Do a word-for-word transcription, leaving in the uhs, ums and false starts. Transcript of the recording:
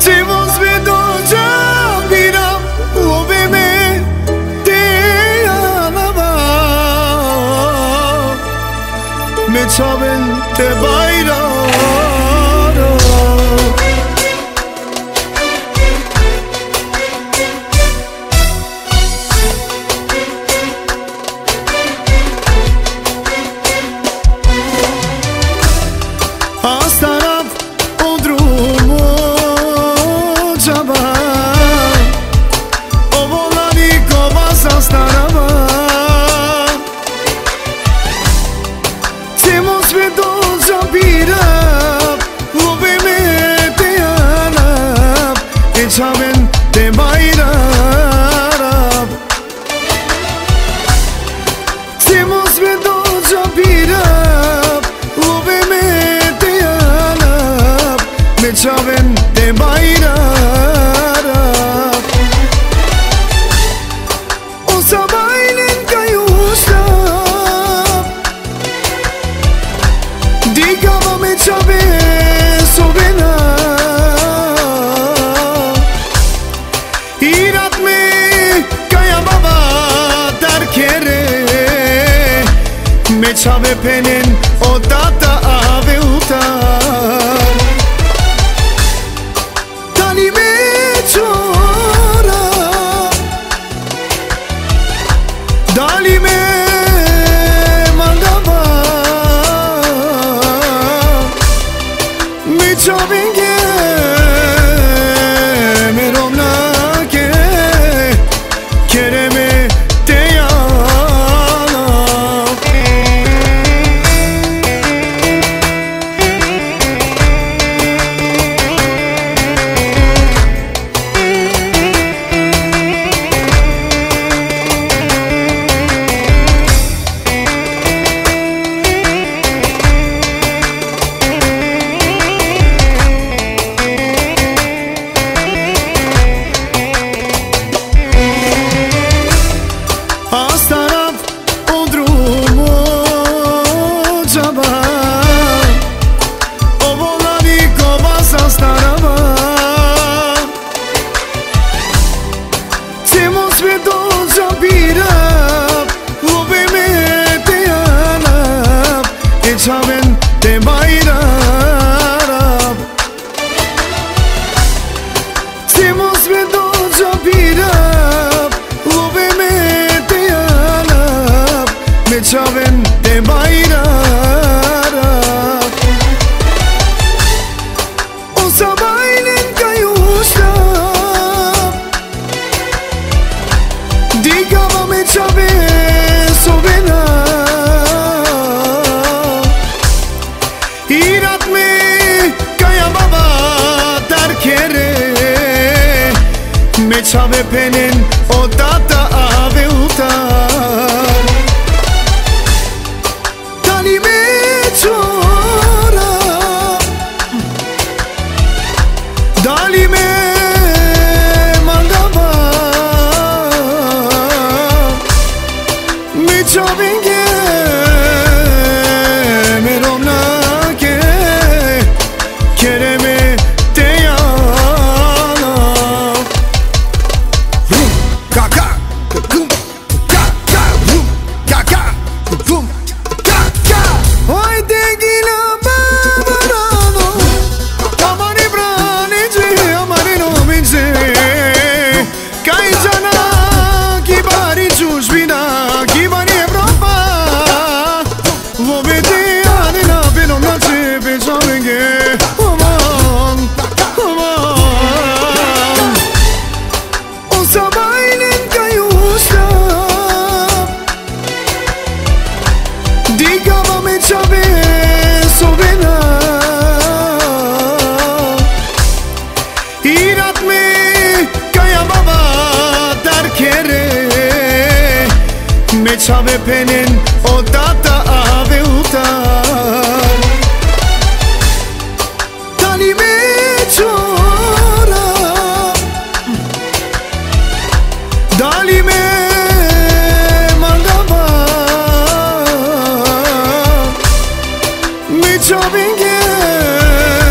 Se mos vedo già vira ove me te amava me çaven te bayram çaven te bayram se mos vedo già viram ove me te anam me çaven te bayram o sabahleyin kayuştam digama me çaven sobena me çave penin o tata ave utar tani me çora dali me mandava me çave ge me romna ke kereme çaven te bayram se mos vedo già viram ove me te anam me çaven te bayram o sabahleyin kayuştam digama me çaven sobena irat me kayamava terkere me çave penin o tata ave utar tani me çora dali me mandava me çave ge kereme te yanam rum kaka rum kaka rum kaka rum kaka haydi gila babarano amani branice amani nomince kai jana ki bari chushbina ki bari Evropa wo vete anina benom na se bezamenge sabahleyin kayuştam digama me çave sobena irat me kayamava terkere me çave penin o tata ave utar tani me çora dali me mandava me çave ge